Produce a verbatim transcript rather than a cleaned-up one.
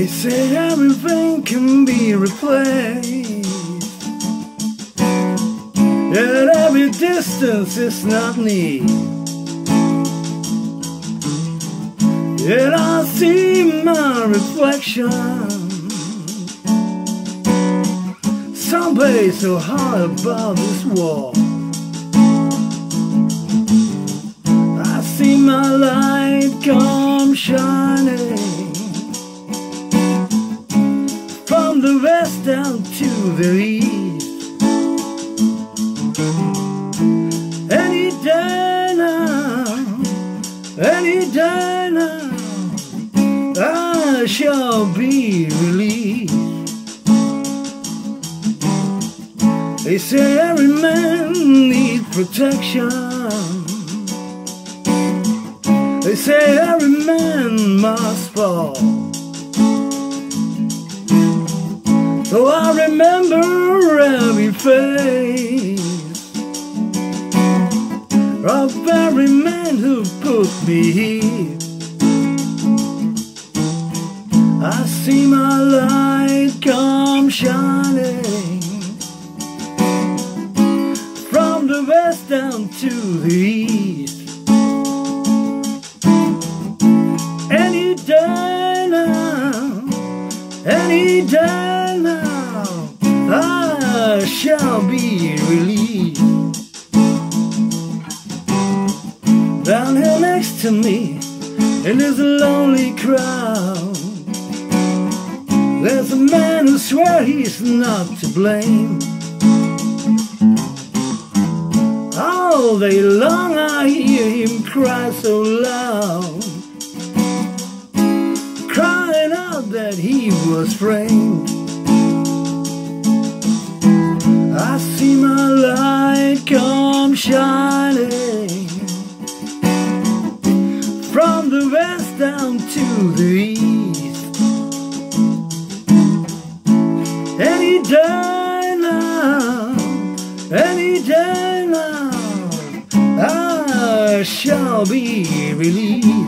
They say everything can be replaced, yet every distance is not need. Yet I see my reflection someplace so high above this wall. I see my light come shining from the west down to the east. Any day now, any day now, I shall be released. They say every man needs protection. They say every man must fall. So I remember every face of every man who put me here. I see my light come shining from the west down to the east. Any day now, any day now, I shall be released. Down here next to me, in this lonely crowd, there's a man who swears he's not to blame. All day long I hear him cry so loud, crying out that he was framed. I see my light come shining from the west down to the east. Any day now, any day now, I shall be released.